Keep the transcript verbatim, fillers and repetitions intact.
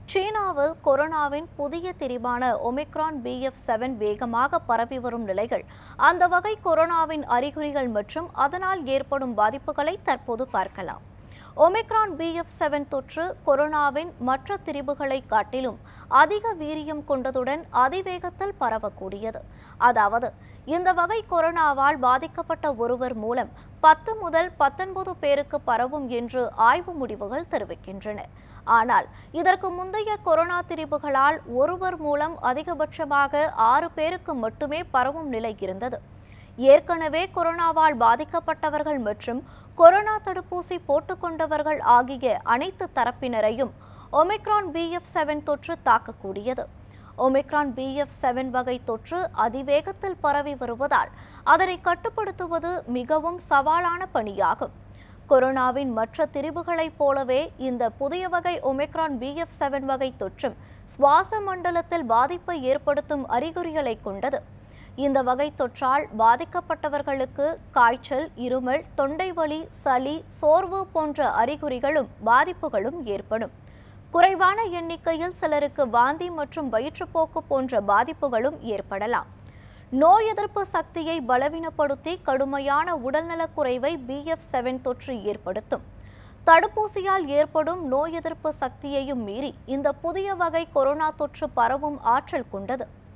சீனாவில் கொரோனாவின் புதிய திரிபான ஒமிக்ரான் பி எஃப் செவன் வேகமாக பரவி வரும் நிலையில் அந்த வகை கொரோனாவின் அறிகுறிகள் மற்றும் அதனால் ஏற்படும் பாதிப்புகளை தற்போது பார்க்கலாம். ஒமிக்ரான் பி எஃப் செவன் தொற்று கொரோனாவின் மற்ற திரிபுகளை காட்டிலும் அதிக வீரியம் கொண்டதுடன் அதிவேகத்தில் பரவக்கூடியது. அதாவது இந்த வகை கொரோனாவால் பாதிக்கப்பட்ட ஒருவர் மூலம் பத்து முதல் பத்தொன்பது பேருக்கு பரவும் என்று ஆய்வு முடிவுகள் தெரிவிக்கின்றன. ஆனால் இதற்கு முந்தைய கொரோனா திரிபுகளால் ஒருவர் மூலம் அதிகபட்சமாக ஆறு பேருக்கு மட்டுமே பரவும் நிலை இருந்தது. ஏற்கனவே கொரோனாவால் பாதிக்கப்பட்டவர்கள் மற்றும் கொரோனா தடுப்பூசி போட்டுக்கொண்டவர்கள் ஆகிய அனைத்து தரப்பினரையும் ஒமிக்ரான் பி எஃப் செவன் தொற்று தாக்கக்கூடியது. ஒமிக்ரான் பி எஃப் செவன் வகை தொற்று அதிவேகத்தில் பரவி வருவதால் அதனை கட்டுப்படுத்துவது மிகவும் சவாலான பணியாகும். கொரோனாவின் மற்ற திரிபுகளைப் போலவே இந்த புதிய வகை ஒமிக்ரான் பி எஃப் செவன் வகை தொற்றும் சுவாச மண்டலத்தில் பாதிப்பை ஏற்படுத்தும் அறிகுறிகளை கொண்டது. இந்த வகை தொற்றால் பாதிக்கப்பட்டவர்களுக்கு காய்ச்சல், இருமல், தொண்டை வலி, சளி, சோர்வு போன்ற அறிகுறிகளும் பாதிப்புகளும் ஏற்படும். குறைவான எண்ணிக்கையில் சிலருக்கு வாந்தி மற்றும் வயிற்றுப்போக்கு போன்ற பாதிப்புகளும் ஏற்படலாம். நோய் எதிர்ப்பு சக்தியை பலவீனப்படுத்தி கடுமையான உடல்நலக் குறைவை பி எஃப் செவன் தொற்று ஏற்படுத்தும். தடுப்பூசியால் ஏற்படும் நோய் எதிர்ப்பு சக்தியையும் மீறி இந்த புதிய வகை கொரோனா தொற்று பரவும் ஆற்றல் கொண்டது.